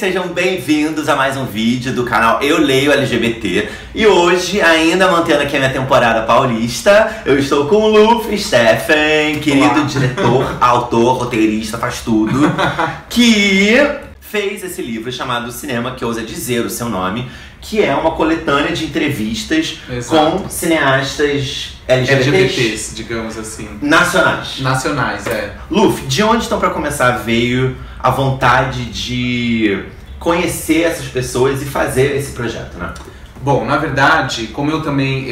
sejam bem-vindos a mais um vídeo do canal Eu Leio LGBT. E hoje, ainda mantendo aqui a minha temporada paulista, eu estou com o Luffy Stephen, querido diretor, autor, roteirista, faz tudo, que fez esse livro chamado Cinema que Ousa Dizer o Seu Nome, que é uma coletânea de entrevistas com cineastas LGBTs, digamos assim. Nacionais. Nacionais, é. Luffy, de onde então, pra começar, veio a vontade de conhecer essas pessoas e fazer esse projeto, né? Bom, na verdade, como eu também...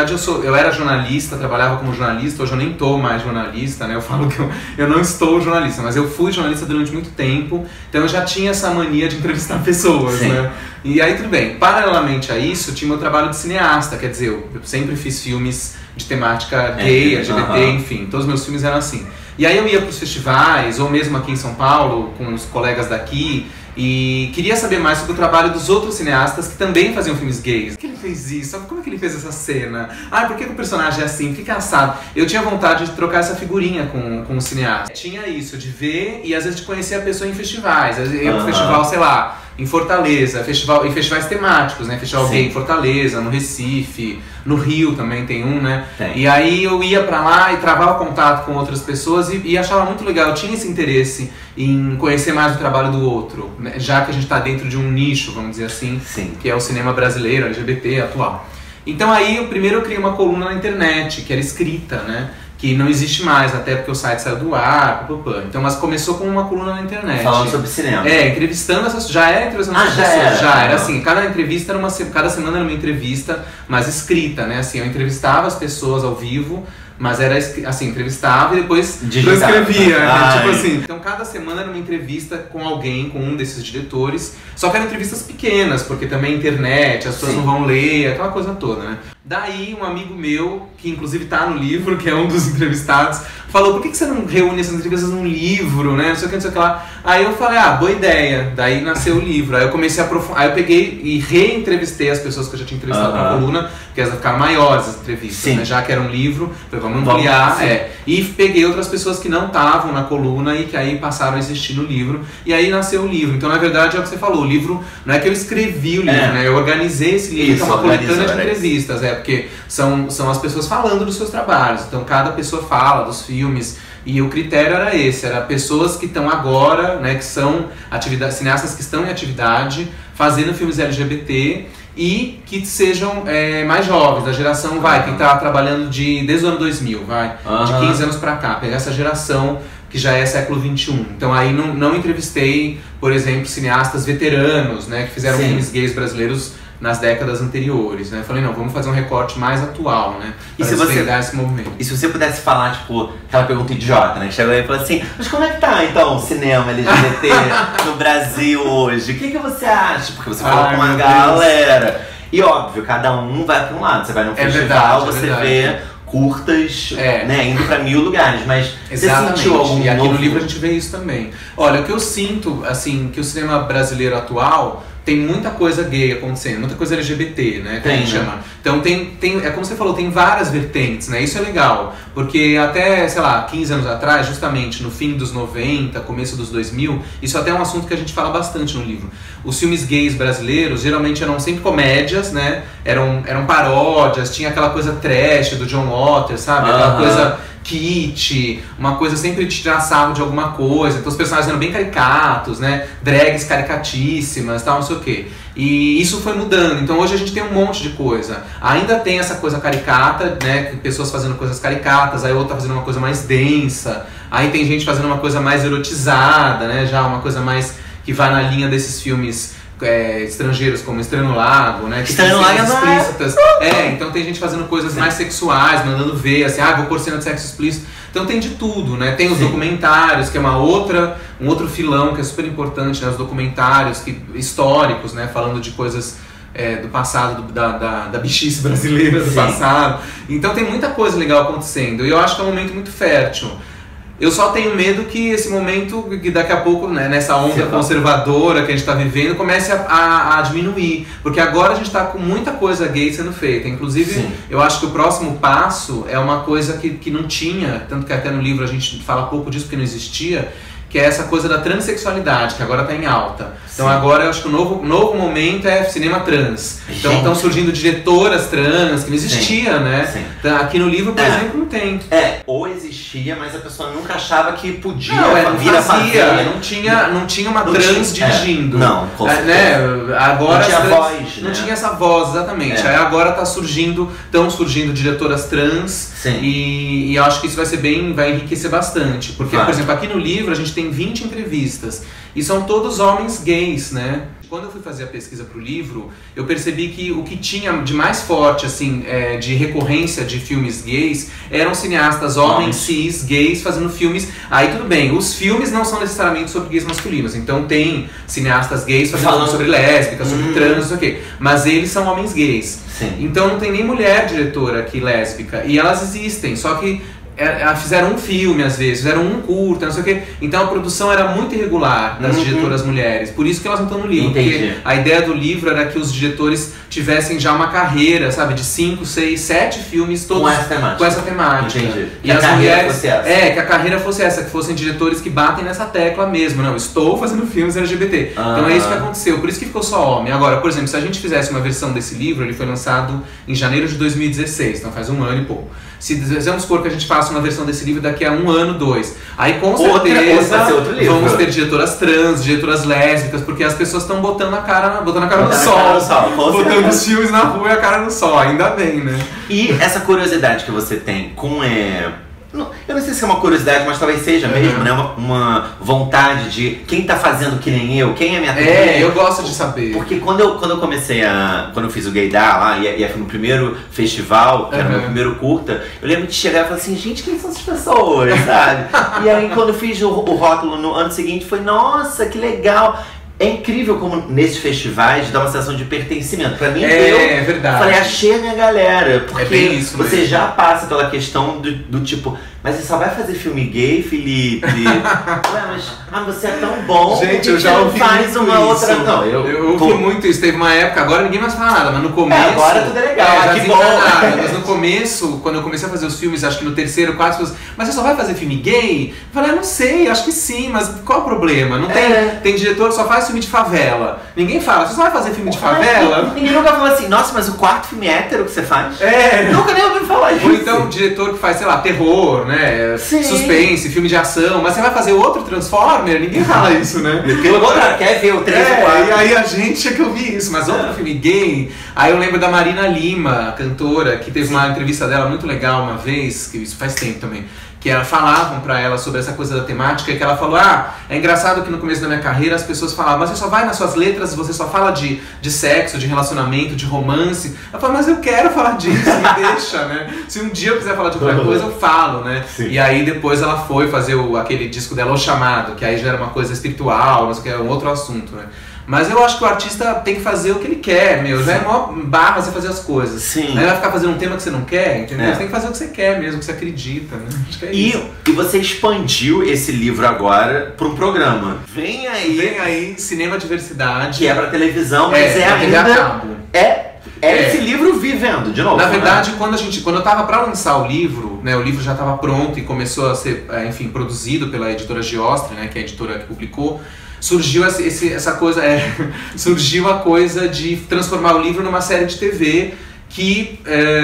eu era jornalista, trabalhava como jornalista, hoje eu nem tô mais jornalista, né? Eu falo que eu não estou jornalista, mas eu fui jornalista durante muito tempo, então eu já tinha essa mania de entrevistar pessoas, né? E aí tudo bem. Paralelamente a isso, tinha meu trabalho de cineasta, quer dizer, eu sempre fiz filmes de temática gay, LGBT, enfim, todos os meus filmes eram assim. E aí eu ia pros festivais, ou mesmo aqui em São Paulo, com os colegas daqui, e queria saber mais sobre o trabalho dos outros cineastas que também faziam filmes gays. Por que ele fez isso? Como é que ele fez essa cena? Ah, por que o personagem é assim? Por que é assado? Eu tinha vontade de trocar essa figurinha com o cineasta. Tinha isso, de ver e às vezes de conhecer a pessoa em festivais. Eu ia pro festival, sei lá, em Fortaleza, em festivais temáticos, né? Festival gay em Fortaleza, no Recife, no Rio também tem um, né? E aí eu ia pra lá e travava contato com outras pessoas e achava muito legal, eu tinha esse interesse em conhecer mais o trabalho do outro, né? Já que a gente tá dentro de um nicho, vamos dizer assim, que é o cinema brasileiro, LGBT atual. Então aí, eu criei uma coluna na internet, que era escrita, né? Que não existe mais, até porque o site saiu do ar, então, mas começou com uma coluna na internet. Falando sobre cinema. Entrevistando essas... Já era entrevistando essas pessoas, era assim, cada entrevista era cada semana era uma entrevista, mas escrita, né, assim, eu entrevistava as pessoas ao vivo, mas era assim, entrevistava e depois transcrevia, né? Tipo assim. Então cada semana era uma entrevista com alguém, com um desses diretores, só que eram entrevistas pequenas, porque também internet, as pessoas não vão ler, aquela coisa toda, né? Daí um amigo meu, que inclusive tá no livro, que é um dos entrevistados, falou, por que você não reúne essas entrevistas num livro, né? Não sei o que, não sei o que lá. Aí eu falei, boa ideia. Daí nasceu o livro. Aí eu comecei a aprofundar. Aí eu peguei e reentrevistei as pessoas que eu já tinha entrevistado na coluna, porque elas ficaram maiores as entrevistas, né? Já que era um livro, falei, vamos ampliar. E peguei outras pessoas que não estavam na coluna e que aí passaram a existir no livro. E aí nasceu o livro. Então, na verdade, é o que você falou, o livro não é que eu escrevi o livro, né? Eu organizei esse livro, que é uma coletânea de entrevistas, porque são as pessoas falando dos seus trabalhos. Então, cada pessoa fala dos filmes. E o critério era esse, era pessoas que estão agora, né, que são cineastas que estão em atividade, fazendo filmes LGBT e que sejam mais jovens, da geração, que está trabalhando desde o ano 2000, de 15 anos pra cá, pegar essa geração que já é século XXI. Então aí não entrevistei, por exemplo, cineastas veteranos, né, que fizeram filmes gays brasileiros nas décadas anteriores, né? Falei, não, vamos fazer um recorte mais atual, né? E se você pegar esse movimento. E se você pudesse falar, tipo, aquela pergunta idiota, né? Chegou aí e falou assim, mas como é que tá, então, o cinema LGBT no Brasil hoje? O que você acha? Porque você falou com uma galera. E óbvio, cada um vai pra um lado. Você vai num festival, você vê curtas, né, indo pra 1000 lugares, mas você sentiu algum E aqui no livro a gente vê isso também. Olha, o que eu sinto, assim, que o cinema brasileiro atual tem muita coisa gay acontecendo, muita coisa LGBT, né, que a gente chama. Então é como você falou, tem várias vertentes, né, isso é legal, porque até, sei lá, 15 anos atrás, justamente no fim dos 90, começo dos 2000, isso até é um assunto que a gente fala bastante no livro. Os filmes gays brasileiros geralmente eram sempre comédias, né, eram paródias, tinha aquela coisa trash do John Waters, sabe, aquela coisa kit, uma coisa sempre de tirar sarro de alguma coisa, então os personagens eram bem caricatos, né, drags caricatíssimas, tal, não sei o que. E isso foi mudando, então hoje a gente tem um monte de coisa. Ainda tem essa coisa caricata, né, pessoas fazendo coisas caricatas, aí outra fazendo uma coisa mais densa, aí tem gente fazendo uma coisa mais erotizada, né, já uma coisa mais que vai na linha desses filmes estrangeiros, como Estranho no Lago, né? Estranho no Lago explícitas. Então tem gente fazendo coisas mais sexuais, mandando ver, assim, vou pôr cena de sexo explícito. Então tem de tudo, né? Tem os documentários, que é um outro filão que é super importante, né? Os documentários históricos, né? Falando de coisas do passado, da bichice brasileira do passado. Então tem muita coisa legal acontecendo. E eu acho que é um momento muito fértil. Eu só tenho medo que esse momento, que daqui a pouco, né, nessa onda conservadora que a gente está vivendo, comece a diminuir. Porque agora a gente está com muita coisa gay sendo feita. Inclusive, eu acho que o próximo passo é uma coisa que não tinha, tanto que até no livro a gente fala pouco disso porque não existia, que é essa coisa da transexualidade, que agora tá em alta. Então Sim. agora eu acho que o novo momento é cinema trans. Então estão surgindo diretoras trans, que não existia, Sim. né? Sim. Então, aqui no livro, por exemplo, não tem. Ou existia, mas a pessoa nunca achava que podia Não fazia. Não tinha uma trans dirigindo. Não, com certeza. Né? Agora não tinha trans, voz, não né? tinha essa voz, exatamente. Aí agora estão surgindo diretoras trans. Sim. E eu acho que isso vai enriquecer bastante. Porque, por exemplo, aqui no livro a gente tem 20 entrevistas. E são todos homens gays, né? Quando eu fui fazer a pesquisa pro livro, eu percebi que o que tinha de mais forte, assim, de recorrência de filmes gays, eram cineastas homens cis, gays, fazendo filmes. Aí tudo bem, os filmes não são necessariamente sobre gays masculinos. Então tem cineastas gays fazendo filmes sobre lésbicas, sobre trans, não sei o quê. Mas eles são homens gays. Sim. Então não tem nem mulher diretora aqui lésbica. E elas existem, só que fizeram um filme às vezes, fizeram um curta, não sei o quê. Então a produção era muito irregular das diretoras mulheres. Por isso que elas não estão no livro. Entendi. Porque a ideia do livro era que os diretores tivessem já uma carreira, sabe, de 5, 6, 7 filmes todos com essa temática. Entendi. E as mulheres fosse essa. que a carreira fosse essa, que fossem diretores que batem nessa tecla mesmo. Não, estou fazendo filmes LGBT. Então é isso que aconteceu, por isso que ficou só homem. Agora, por exemplo, se a gente fizesse uma versão desse livro, ele foi lançado em janeiro de 2016, então faz um ano e pouco. Se vamos supor que a gente faça uma versão desse livro daqui a 1 ano, 2. Aí com certeza vamos ter diretoras trans, diretoras lésbicas, porque as pessoas estão botando a cara no sol. Botando os filmes na rua e a cara no sol, ainda bem, né? E essa curiosidade que você tem com... eu não sei se é uma curiosidade, mas talvez seja mesmo, né? Uma vontade de quem tá fazendo que nem eu, quem é minha turma. Eu gosto de saber. Porque quando eu comecei quando eu fiz o Gaydar lá, e foi no primeiro festival, que era o meu primeiro curta, eu lembro de chegar e falar assim, gente, quem são essas pessoas, sabe? E aí quando eu fiz o rótulo no ano seguinte, foi, nossa, que legal. É incrível como nesses festivais dá uma sensação de pertencimento. Pra mim, é verdade. Falei, achei a minha galera. Porque bem isso você mesmo. já passa pela questão do tipo, mas você só vai fazer filme gay, Felipe? Ué, mas você é tão bom. Gente, eu já ouvi faz uma outra. Isso. Não, eu ouvi muito isso. Teve uma época, agora ninguém mais fala nada, mas no começo. Agora tudo é legal, já que bom. Nada, mas no começo, quando eu comecei a fazer os filmes, acho que no terceiro, quarto, mas você só vai fazer filme gay? Eu falei, não sei, acho que sim, mas qual o problema? Não tem diretor que só faz filme de favela. Ninguém fala, você só vai fazer filme de favela? Ninguém nunca falou assim, nossa, mas o quarto filme hétero que você faz? Nunca nem ouvi falar disso. Ou então, diretor que faz, sei lá, terror, né? Sim. Suspense, filme de ação, mas você vai fazer outro Transformer? Ninguém fala isso, né? Pelo contrário, quer ver o 3 ou 4? E aí a gente tinha que ouvir isso, mas outro filme gay. Aí eu lembro da Marina Lima, cantora, que teve uma entrevista dela muito legal uma vez, que isso faz tempo também, que falavam pra ela sobre essa coisa da temática, e que ela falou, é engraçado que no começo da minha carreira as pessoas falavam, mas você só vai nas suas letras, você só fala de sexo, de relacionamento, de romance. Ela falou, mas eu quero falar disso, me deixa, né? Se um dia eu quiser falar de outra coisa, eu falo, né? Sim. E aí depois ela foi fazer aquele disco dela, O Chamado, que aí já era uma coisa espiritual, mas que é um outro assunto, né? Mas eu acho que o artista tem que fazer o que ele quer, meu. Já é mó barra você fazer as coisas. Sim. Aí vai ficar fazendo um tema que você não quer, entendeu? Você tem que fazer o que você quer mesmo, o que você acredita, né? Acho que é isso. E você expandiu esse livro agora para um programa. Vem aí, Cinema Diversidade. que é para televisão, mas ainda... Esse livro vivendo, de novo. Na verdade, quando eu tava pra lançar o livro, né, o livro já tava pronto e começou a ser, enfim, produzido pela editora Giostre, né, que é a editora que publicou, surgiu essa coisa, surgiu a coisa de transformar o livro numa série de TV, que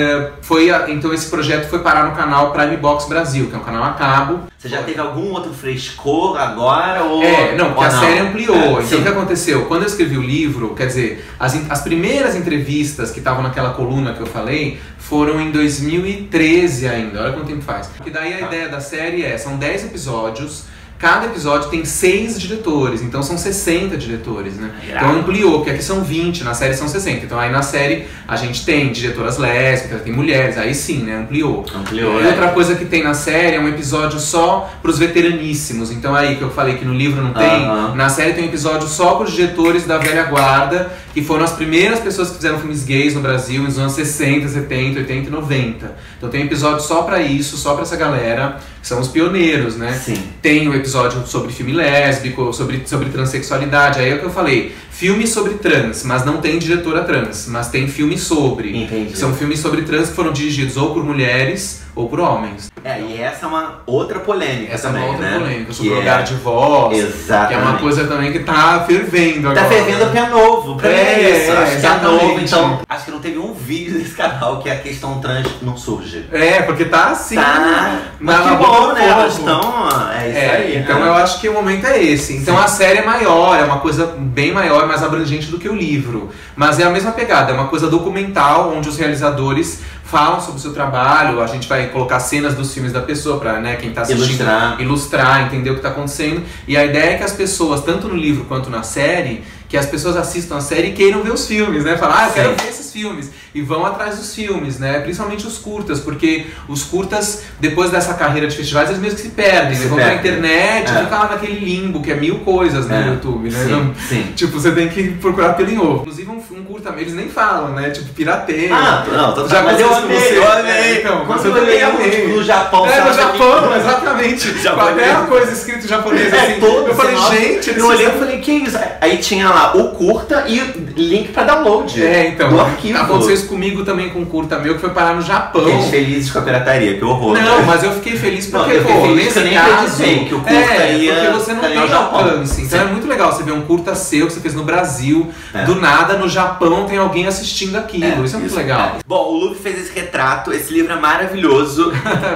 então esse projeto foi parar no canal Prime Box Brasil, que é um canal a cabo. Você já teve algum outro frescor agora? Porque a série ampliou. Então sim. o que aconteceu? Quando eu escrevi o livro, quer dizer, as primeiras entrevistas que estavam naquela coluna que eu falei foram em 2013 ainda, olha quanto tempo faz. Porque daí a ideia da série são 10 episódios. Cada episódio tem 6 diretores, então são 60 diretores, né? Então ampliou, porque aqui são 20, na série são 60. Então aí na série a gente tem diretoras lésbicas, tem mulheres, aí sim, né? Ampliou. E outra coisa que tem na série é um episódio só pros veteraníssimos. Então aí que eu falei que no livro não tem, na série tem um episódio só pros diretores da velha guarda, que foram as primeiras pessoas que fizeram filmes gays no Brasil nos anos 60, 70, 80 e 90. Então tem um episódio só pra isso, só pra essa galera, que são os pioneiros, né? Sim. Tem o episódio sobre filme lésbico, sobre transexualidade. Aí é o que eu falei, filme sobre trans, mas não tem diretora trans, mas tem filme sobre. Entendi. São filmes sobre trans que foram dirigidos ou por mulheres ou por homens. E essa é uma outra polêmica também, é uma outra né? polêmica, sobre o lugar de voz. Exatamente. Que é uma coisa também que tá fervendo agora. Tá fervendo porque é novo, acho que é novo, então acho que não teve um vídeo desse canal que a questão trans não surge. Porque tá assim. Mas que bom, né? Elas estão... É isso aí. Então eu acho que o momento é esse. Então a série é maior, é uma coisa bem maior, mais abrangente do que o livro. Mas é a mesma pegada, é uma coisa documental, onde os realizadores falam sobre o seu trabalho, a gente vai colocar cenas dos filmes da pessoa pra, né, quem tá assistindo ilustrar, entender o que tá acontecendo. E a ideia é que as pessoas, tanto no livro quanto na série, que as pessoas assistam a série e queiram ver os filmes, né? Falar, eu quero ver esses filmes. E vão atrás dos filmes, né? Principalmente os curtas, porque os curtas, depois dessa carreira de festivais, eles mesmo que se perdem. Eles vão pra internet e ficam lá naquele limbo, que é 1000 coisas no YouTube, né? Sim. Tipo, você tem que procurar pelo em ovo. Inclusive, um curta, eles nem falam, né? Tipo, pirateia. Mas eu amei. Então, quando eu leio no Japão. No Japão, exatamente. Até a coisa escrita em japonês, assim. Eu falei, gente... Eu olhei e falei, que isso? Aí tinha lá o curta e link pra download. Então. Do arquivo. Aconteceu isso comigo também com um curta meu que foi parar no Japão. Fiquei felizes com a pirataria, que horror. Não, mas eu fiquei feliz porque, nesse caso... que o curta ia... porque você não tem alcance. Então é muito legal você ver um curta seu que você fez no Brasil, do nada, no Japão tem alguém assistindo aquilo. Isso é muito legal. Bom, o Luffy fez esse retrato, esse livro é maravilhoso.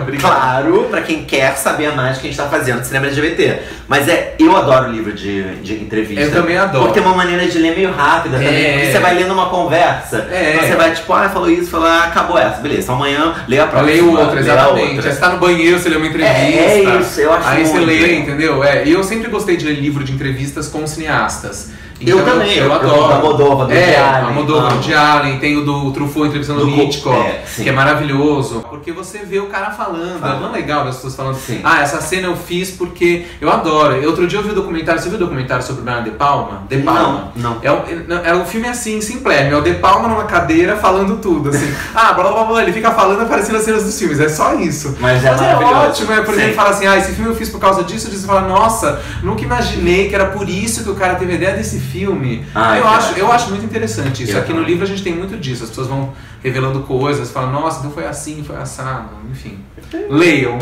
Claro, pra quem quer saber mais do que a gente tá fazendo de cinema LGBT. Mas eu adoro livro de entrevista. Eu também adoro. Porque tem uma maneira de ler meio rápida também. Porque você vai lendo uma conversa. Então você vai tipo, falou isso, falou, acabou essa, beleza. Amanhã lê a próxima. Leio outra, exatamente. Aí você tá no banheiro, você lê uma entrevista. Isso, eu acho aí muito. Aí você lê, entendeu? E eu sempre gostei de ler livro de entrevistas com cineastas. Então, eu também, eu adoro. Almodóvar, do Allen, tem o do Truffaut entrevistando o Hitchcock, que é maravilhoso. Porque você vê o cara falando, é tão legal as pessoas falando, essa cena eu fiz porque eu adoro. Outro dia eu vi o documentário, você viu o documentário sobre o Brian De Palma? De Palma. Não. Um filme assim, simplérrimo, é o De Palma numa cadeira falando tudo, assim. blá blá blá, ele fica falando aparecendo as cenas dos filmes, é só isso. Mas é maravilhoso. Ótimo, por exemplo, ele fala assim, esse filme eu fiz por causa disso, você fala, nossa, nunca imaginei que era por isso que o cara teve a ideia desse filme. Eu acho muito interessante isso. Aqui no livro a gente tem muito disso. As pessoas vão revelando coisas, falam, nossa, então foi assim, foi assado. Enfim. Leiam.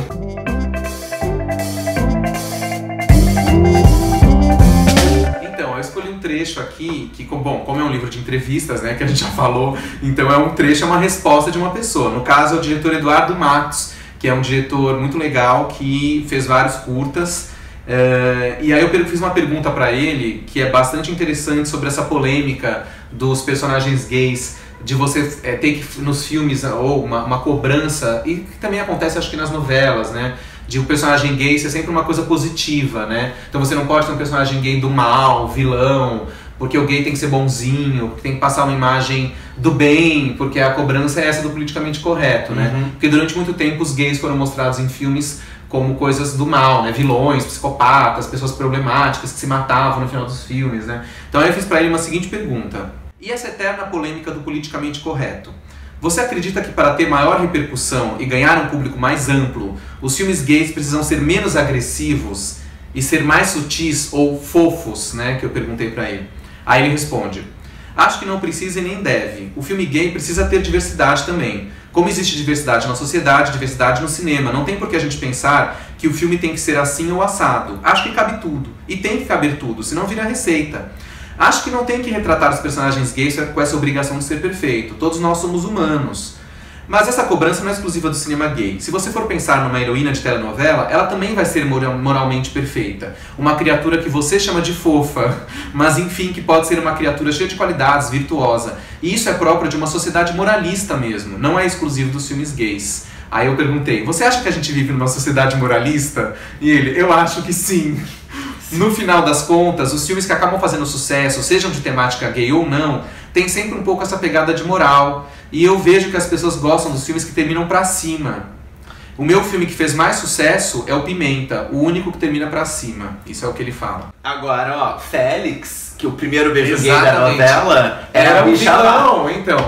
Então, eu escolhi um trecho aqui, que, bom, como é um livro de entrevistas, né, que a gente já falou, então é um trecho, é uma resposta de uma pessoa. No caso, é o diretor Eduardo Matos, que é um diretor muito legal, que fez vários curtas. E aí eu fiz uma pergunta pra ele que é bastante interessante sobre essa polêmica dos personagens gays, de você ter que nos filmes ou uma cobrança, e que também acontece acho que nas novelas, né, de um personagem gay ser sempre uma coisa positiva, né, então você não pode ter um personagem gay do mal, vilão, porque o gay tem que ser bonzinho, porque tem que passar uma imagem do bem, porque a cobrança é essa do politicamente correto, né, porque durante muito tempo os gays foram mostrados em filmes como coisas do mal, né? Vilões, psicopatas, pessoas problemáticas que se matavam no final dos filmes, né? Então aí eu fiz pra ele uma seguinte pergunta. E essa eterna polêmica do politicamente correto? Você acredita que para ter maior repercussão e ganhar um público mais amplo, os filmes gays precisam ser menos agressivos e ser mais sutis ou fofos, né? Que eu perguntei pra ele. Aí ele responde: acho que não precisa e nem deve. O filme gay precisa ter diversidade também. Como existe diversidade na sociedade, diversidade no cinema. Não tem por que a gente pensar que o filme tem que ser assim ou assado. Acho que cabe tudo. E tem que caber tudo, senão vira receita. Acho que não tem que retratar os personagens gays com essa obrigação de ser perfeito. Todos nós somos humanos. Mas essa cobrança não é exclusiva do cinema gay. Se você for pensar numa heroína de telenovela, ela também vai ser moralmente perfeita. Uma criatura que você chama de fofa, mas enfim, que pode ser uma criatura cheia de qualidades, virtuosa. E isso é próprio de uma sociedade moralista mesmo, não é exclusivo dos filmes gays. Aí eu perguntei, você acha que a gente vive numa sociedade moralista? E ele, eu acho que sim. No final das contas, os filmes que acabam fazendo sucesso, sejam de temática gay ou não, tem sempre um pouco essa pegada de moral. E eu vejo que as pessoas gostam dos filmes que terminam pra cima. O meu filme que fez mais sucesso é o Pimenta, o único que termina pra cima. Isso é o que ele fala. Agora, Félix, que o primeiro beijo gay da novela era um vilão, então.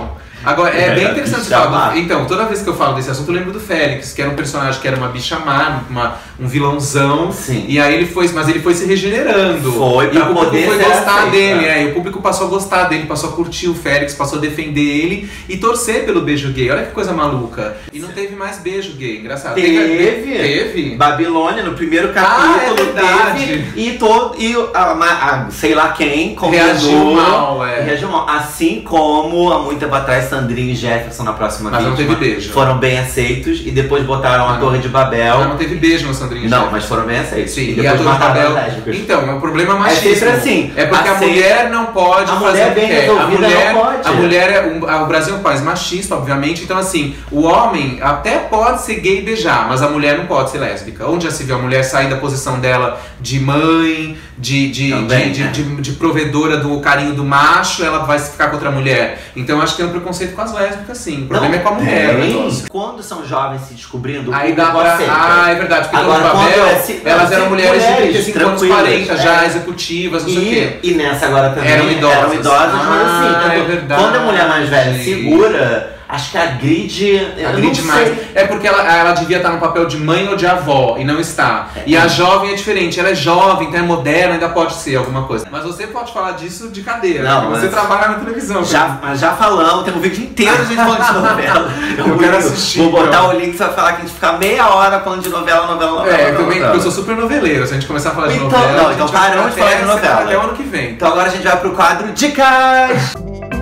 Agora, é bem interessante você falar. Então, toda vez que eu falo desse assunto, eu lembro do Félix, que era um personagem que era uma bicha má, um vilãozão. Sim. E aí ele foi se regenerando. Foi, pra e o público foi gostar aceito, dele, e o público passou a gostar dele, passou a curtir o Félix, passou a defender ele e torcer pelo beijo gay. Olha que coisa maluca. E não teve mais beijo gay, engraçado. Teve. Babilônia, no primeiro capítulo, é verdade. Teve. Sei lá quem, reagiu mal, reagiu mal. Assim como, há muito tempo atrás, Sandrinho e Jefferson na próxima Mas vítima, não teve beijo. Foram bem aceitos e depois botaram a Torre de Babel. Mas não teve beijo no Sandrinho e Não, Jefferson. mas foram bem aceitos. Sim, e depois mataram as lésbicas. Então, é um problema machismo. É sempre assim. É porque a mulher não pode a fazer mulher o que bem quer. resolvida não pode. A mulher o Brasil é um país machista, obviamente. Então, assim, o homem até pode ser gay e beijar, mas a mulher não pode ser lésbica. Onde já se viu a mulher sair da posição dela de mãe, de provedora do carinho do macho, ela vai ficar contra a mulher. Então, eu acho que tem um preconceito com as lésbicas, sim. O problema é com a mulher. Quando são jovens se descobrindo, aí dá pra... é verdade. Porque agora, elas eram mulheres de 35 anos, 40, já executivas, não sei o quê. E nessa agora também eram idosas, mas assim, é verdade. Quando a mulher mais velha segura, acho que agride mais. É porque ela devia estar no papel de mãe ou de avó, e não está. E a jovem é diferente, ela é jovem, então é moderna, ainda pode ser alguma coisa. Mas você pode falar disso de cadeira, não, porque você trabalha na televisão. Mas já falamos, tem um vídeo inteiro a gente falando de novela. Eu quero assistir. Vou botar o link, você vai falar que a gente fica meia hora falando de novela. Também, porque eu sou super noveleiro, se a gente começar a falar de novela... Então paramos de falar de novela. Até o ano que vem. Então agora a gente vai pro quadro Dicas!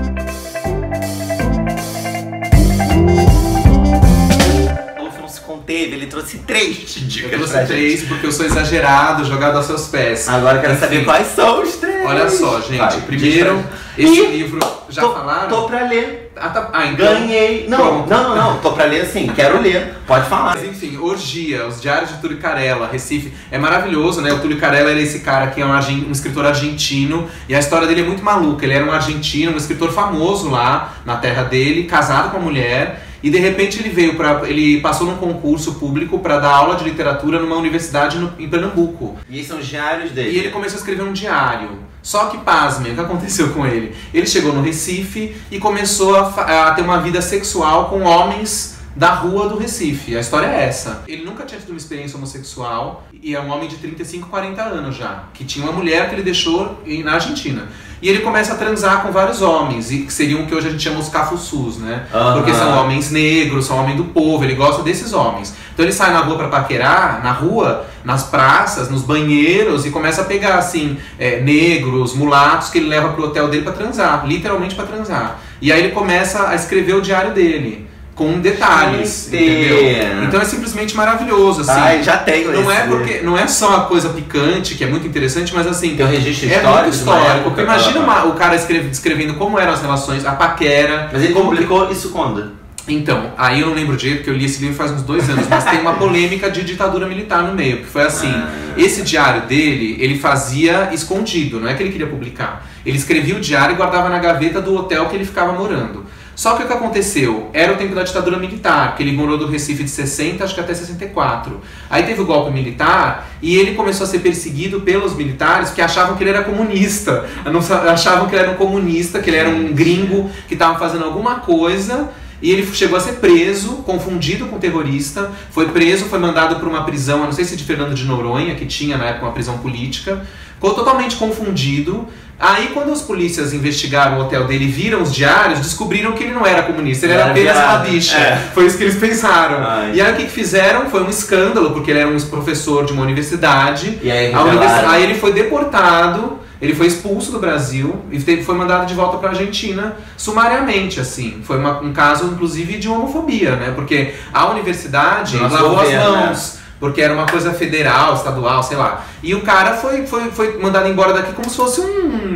Ele trouxe 3 dicas. Eu trouxe 3 porque eu sou exagerado, jogado aos seus pés. Agora eu quero saber quais são os 3. Olha só, gente. Primeiro, esse livro. Já falaram? Tô pra ler. Então, ganhei. Não. Tô pra ler sim, quero ler. Pode falar. Mas enfim, Orgia, os Diários de Túlio Carella, Recife. É maravilhoso, né? O Túlio Carella era esse cara que é um escritor argentino. E a história dele é muito maluca. Ele era um argentino, um escritor famoso lá na terra dele, casado com uma mulher. E de repente ele passou num concurso público para dar aula de literatura numa universidade em Pernambuco. E esses são os diários dele. E ele começou a escrever um diário. Só que, pasmem, o que aconteceu com ele? Ele chegou no Recife e começou a ter uma vida sexual com homens da rua do Recife. A história é essa. Ele nunca tinha tido uma experiência homossexual e é um homem de 35, 40 anos já, que tinha uma mulher que ele deixou na Argentina. E ele começa a transar com vários homens, e que seriam o que hoje a gente chama os cafuçus, né? Porque são homens negros, são homens do povo, ele gosta desses homens. Então ele sai na rua pra paquerar, na rua, nas praças, nos banheiros, e começa a pegar, assim, negros, mulatos, que ele leva pro hotel dele pra transar, literalmente pra transar. E aí ele começa a escrever o diário dele. Com detalhes, entendeu? Então é simplesmente maravilhoso, assim. Já tenho não é só uma coisa picante, que é muito interessante, mas assim... Tem um registro histórico. É muito histórico. Porque imagina o cara descrevendo como eram as relações, a paquera... Mas ele publicou isso quando? Então, aí eu não lembro direito, porque eu li esse livro faz uns 2 anos, mas tem uma polêmica de ditadura militar no meio, que foi assim, esse diário dele, ele fazia escondido, não é que ele queria publicar. Ele escrevia o diário e guardava na gaveta do hotel que ele ficava morando. Só que o que aconteceu? Era o tempo da ditadura militar, que ele morou do Recife de 60, acho que até 64. Aí teve o golpe militar e ele começou a ser perseguido pelos militares que achavam que ele era comunista. Achavam que ele era um comunista, que ele era um gringo que estava fazendo alguma coisa. E ele chegou a ser preso, confundido com terrorista, foi preso, foi mandado para uma prisão, eu não sei se de Fernando de Noronha, que tinha na época uma prisão política, ficou totalmente confundido. Aí quando os polícias investigaram o hotel dele e viram os diários, descobriram que ele não era comunista, ele era apenas uma bicha. Foi isso que eles pensaram. E aí o que fizeram foi um escândalo, porque ele era um professor de uma universidade. E aí, aí ele foi deportado. Ele foi expulso do Brasil e foi mandado de volta para a Argentina sumariamente, assim. Foi um caso, inclusive, de homofobia, né? Porque a universidade lavou as mãos, porque era uma coisa federal, estadual, sei lá. E o cara foi mandado embora daqui como se fosse um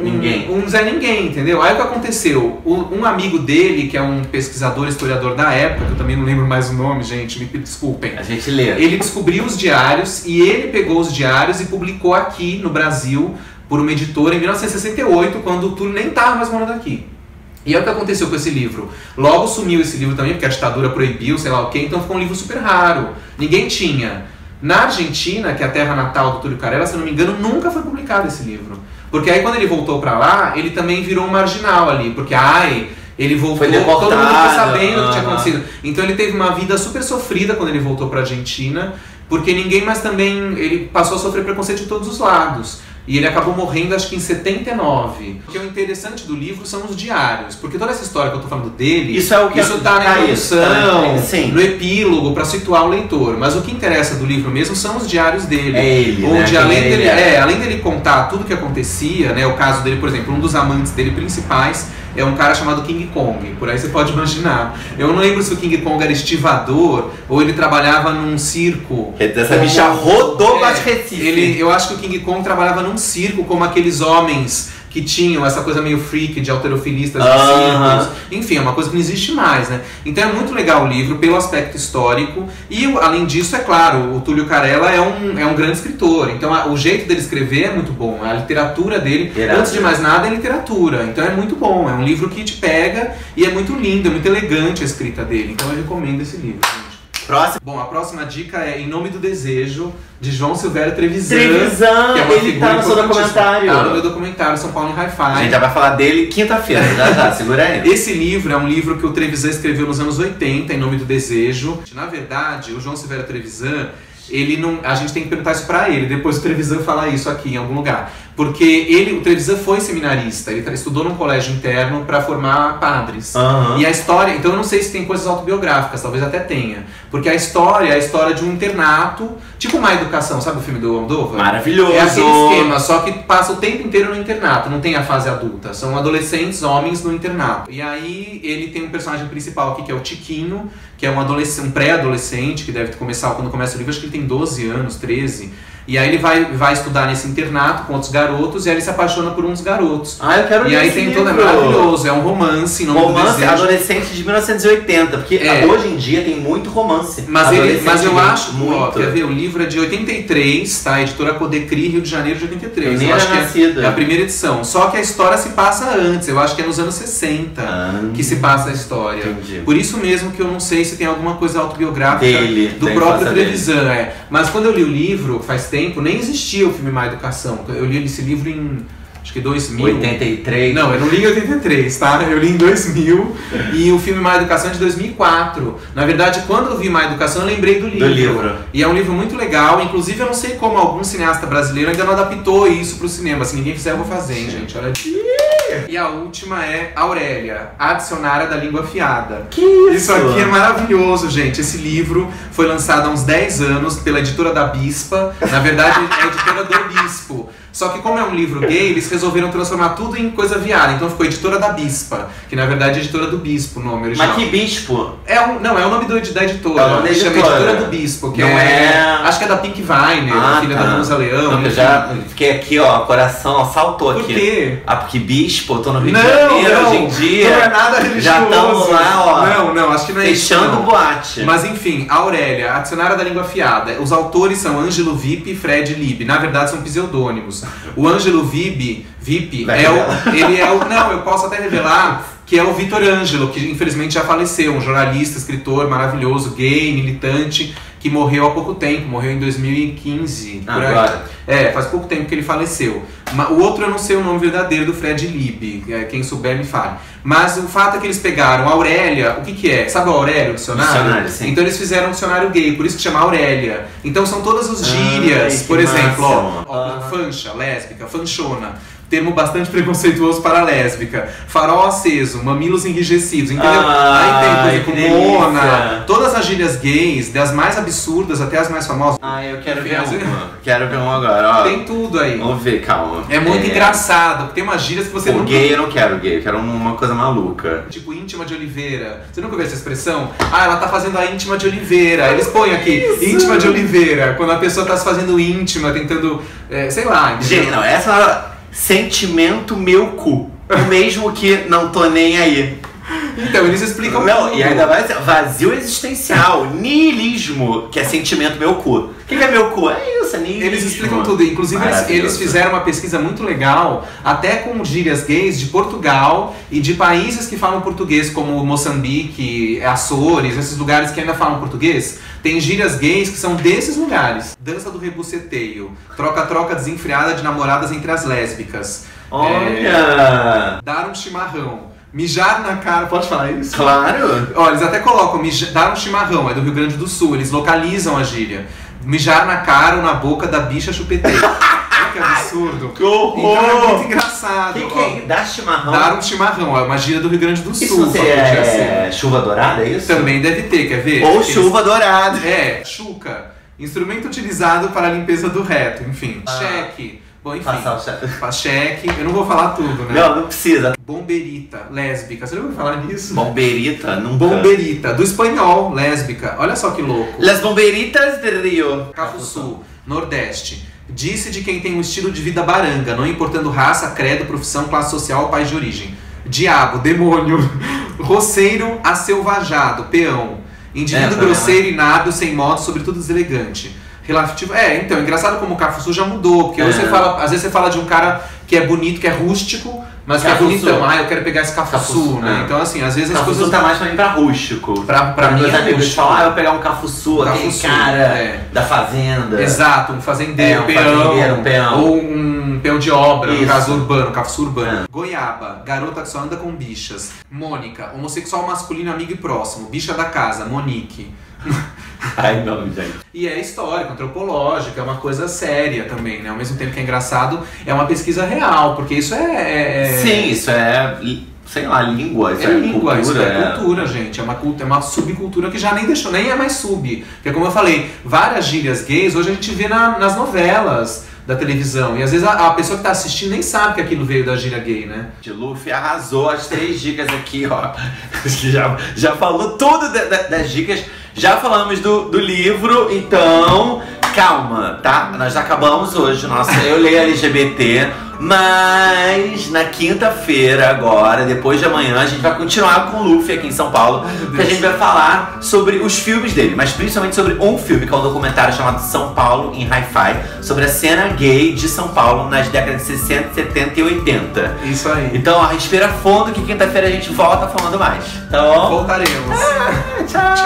Zé Ninguém, entendeu? Aí o que aconteceu? Um amigo dele, que é um pesquisador, historiador da época, que eu também não lembro mais o nome, gente, me desculpem. A gente lê. Ele descobriu os diários e ele pegou os diários e publicou aqui no Brasil por uma editora em 1968, quando o Túlio nem estava mais morando aqui. E aí o que aconteceu com esse livro? Logo sumiu esse livro também, porque a ditadura proibiu, sei lá o quê, então ficou um livro super raro. Ninguém tinha. Na Argentina, que é a terra natal do Túlio Carella, se não me engano, nunca foi publicado esse livro. Porque aí quando ele voltou pra lá, ele também virou um marginal ali, porque Ele voltou, foi deportado, todo mundo ficou sabendo o que tinha acontecido. Então ele teve uma vida super sofrida quando ele voltou pra Argentina, porque ninguém mais também, ele passou a sofrer preconceito de todos os lados. E ele acabou morrendo, acho que em 79. O que é o interessante do livro são os diários. Porque toda essa história que eu tô falando dele, isso é o que isso tá na introdução, no epílogo, pra situar o leitor. Mas o que interessa do livro mesmo são os diários dele. É ele, onde, né? além dele contar tudo que acontecia, né? O caso dele, por exemplo, um dos amantes dele principais é um cara chamado King Kong, por aí você pode imaginar. Eu não lembro se o King Kong era estivador ou ele trabalhava num circo. Essa bicha rodou de Recife. Eu acho que o King Kong trabalhava num circo como aqueles homens que tinham essa coisa meio freak de halterofilistas de circos. Enfim, é uma coisa que não existe mais, né? Então é muito legal o livro pelo aspecto histórico e, além disso, é claro, o Túlio Carella é um grande escritor. Então o jeito dele escrever é muito bom. A literatura dele, antes de mais nada, é literatura. Então é muito bom. É um livro que te pega e é muito lindo, é muito elegante a escrita dele. Então eu recomendo esse livro, gente. Próximo. Bom, a próxima dica é Em Nome do Desejo, de João Silvério Trevisan. Trevisan, que é uma ele tá no seu documentário. Tá no meu documentário, São Paulo em Hi-Fi. A gente já vai falar dele quinta-feira, já, segura aí. Esse livro é um livro que o Trevisan escreveu nos anos 80, Em Nome do Desejo. Na verdade, o João Silvério Trevisan, ele não... A gente tem que perguntar isso pra ele, depois o Trevisan falar isso aqui em algum lugar. Porque o Trevisan foi seminarista, ele estudou num colégio interno para formar padres. E a história, então eu não sei se tem coisas autobiográficas, talvez até tenha. Porque a história é a história de um internato, tipo Má Educação, sabe o filme do Almodóvar? Maravilhoso! É aquele esquema, só que passa o tempo inteiro no internato, não tem a fase adulta. São adolescentes, homens no internato. E aí ele tem um personagem principal aqui que é o Tiquinho, que é um pré-adolescente, que deve começar, quando começa o livro, acho que ele tem 12 anos, 13. E aí ele vai estudar nesse internato com outros garotos e aí ele se apaixona por um dos garotos. Ah, eu quero ver. E aí tem todo, é maravilhoso, é um romance, romance adolescente de 1980, porque hoje em dia tem muito romance. Mas eu acho, muito. Quer ver, o livro é de 83, tá? Editora Codecri, Rio de Janeiro de 83. Eu nem era nascida. É a primeira edição. Só que a história se passa antes, eu acho que é nos anos 60 que se passa a história. Entendi. Por isso mesmo que eu não sei se tem alguma coisa autobiográfica do próprio Trevisan. Mas quando eu li o livro, faz tempo, nem existia o filme Má Educação. Eu li esse livro em, acho que 2000. 83? Não, eu não li em 83, tá? Eu li em 2000 e o filme Má Educação é de 2004. Na verdade, quando eu vi Má Educação, eu lembrei do livro. E é um livro muito legal, inclusive eu não sei como algum cineasta brasileiro ainda não adaptou isso pro cinema. Se ninguém fizer, eu vou fazer, hein, gente? Olha aqui. E a última é Aurélia, a Dicionária da Língua Afiada. Que isso? Isso aqui é maravilhoso, gente. Esse livro foi lançado há uns 10 anos pela editora da Bispa. Na verdade, é a editora do Bispo. Só que como é um livro gay, eles resolveram transformar tudo em coisa viada. Então ficou Editora da Bispa, que na verdade é Editora do Bispo o nome original. Mas que bispo? Não, é o nome da editora. É o nome da chama Editora do Bispo, que acho que é da Pink Weiner, filha da Rosa Leão. Não, eu já fiquei aqui, ó, coração, ó, saltou aqui. Por quê? Ah, porque bispo, eu tô no Rio de Janeiro hoje em dia. Não é nada religioso. Já estamos lá, ó. Não, acho que não é isso. Fechando o boate. Mas enfim, Aurélia, a Dicionária da Língua Afiada. Os autores são Ângelo Vip e Fred Lib. Na verdade são pseudônimos. O Ângelo Vip não, eu posso até revelar que é o Vitor Ângelo, que infelizmente já faleceu, um jornalista, escritor maravilhoso, gay, militante, que morreu há pouco tempo, morreu em 2015. Agora? Faz pouco tempo que ele faleceu. O outro eu não sei o nome verdadeiro do Fred Lib, quem souber me fale. Mas o fato é que eles pegaram Aurélia, o que é? Sabe o Aurélio, o dicionário? Sim. Então eles fizeram um dicionário gay, por isso que chama Aurélia. Então são todas as gírias, por exemplo, fancha, lésbica, fanchona. Termo bastante preconceituoso para a lésbica. Farol aceso, mamilos enrijecidos, entendeu? Aí tem coisa como mona, todas as gírias gays, das mais absurdas até as mais famosas. Eu quero ver uma. Quero ver uma agora, ó. Tem tudo aí. Vamos ver, calma. É muito engraçado, porque tem umas gírias que você nunca... Gay eu não quero gay, eu quero uma coisa maluca. Tipo íntima de Oliveira. Você nunca viu essa expressão? Ela tá fazendo a íntima de Oliveira. Eles põem aqui, íntima de Oliveira. Quando a pessoa tá se fazendo íntima, tentando, sei lá. Gente, não, essa... Sentimento meu cu. O mesmo que não tô nem aí. Então, eles explicam tudo. E ainda vai ser vazio existencial, niilismo, que é sentimento meu cu. O que é meu cu? É isso, é niilismo. Eles explicam tudo. Inclusive, eles fizeram uma pesquisa muito legal, até com gírias gays de Portugal e de países que falam português, como Moçambique, Açores, esses lugares que ainda falam português. Tem gírias gays que são desses lugares. Dança do rebuceteio, troca-troca desenfreada de namoradas entre as lésbicas. Olha! Dar um chimarrão. Mijar na cara, pode falar isso? Claro! Olha, eles até colocam, dar um chimarrão, é do Rio Grande do Sul, eles localizam a gíria. Mijar na cara ou na boca da bicha chupeteira. Que absurdo. Que horror! Então é muito engraçado. O que é? Dar chimarrão? Dar um chimarrão, é uma gíria do Rio Grande do Sul. Isso é chuva dourada, é isso? Também deve ter, quer ver? Ou chuva dourada. É, chuca. Instrumento utilizado para a limpeza do reto, enfim. Cheque. Bom, enfim. Passar o cheque. Cheque. Eu não vou falar tudo, né? Não precisa. Bomberita, lésbica. Você já ouviu falar nisso? Bomberita? Nunca. Bomberita, do espanhol, lésbica. Olha só que louco. Las bomberitas de Rio. Cafuçu, Nordeste. Disse de quem tem um estilo de vida baranga, não importando raça, credo, profissão, classe social ou país de origem. Diabo, demônio. Roceiro, acelvajado, peão. Indivíduo grosseiro, inábil, sem modo, sobretudo deselegante. Relativo. Então, engraçado como o Cafuçu já mudou, porque hoje às vezes você fala de um cara que é bonito, que é rústico, mas que é bonitão. Eu quero pegar esse Cafuçu, né? Então, assim, às vezes as Cafuçu coisas. tá mais pra mim pra rústico. Pra mim, meus amigos falam, eu vou pegar um Cafuçu, aquele Cafuçu, cara da fazenda. Exato, um fazendeiro, um peão. Ou um peão de obra, no caso urbano, Cafuçu urbano. É. Goiaba, garota que só anda com bichas. Mônica, homossexual masculino, amigo e próximo. Bicha da casa, Monique. Ai, não, gente. E é histórico, antropológico, é uma coisa séria também, né? Ao mesmo tempo que é engraçado, é uma pesquisa real, porque isso Sim, isso é, sei lá, língua, isso é língua, cultura. Isso é cultura, gente. É uma subcultura que já nem é mais sub. Porque como eu falei, várias gírias gays hoje a gente vê nas novelas da televisão. E às vezes a pessoa que tá assistindo nem sabe que aquilo veio da gíria gay, né? Luffy arrasou as 3 dicas aqui, ó. Já falou tudo das dicas. Já falamos do livro, então calma, tá? Nós acabamos hoje, nossa, eu leio LGBT, mas na quinta-feira agora, depois de amanhã, a gente vai continuar com o Luffy aqui em São Paulo, que a gente vai falar sobre os filmes dele, mas principalmente sobre um filme, que é um documentário chamado São Paulo em Hi-Fi, sobre a cena gay de São Paulo nas décadas de 60, 70 e 80. Isso aí. Então, ó, respira fundo que quinta-feira a gente volta falando mais. Então, voltaremos. Tchau.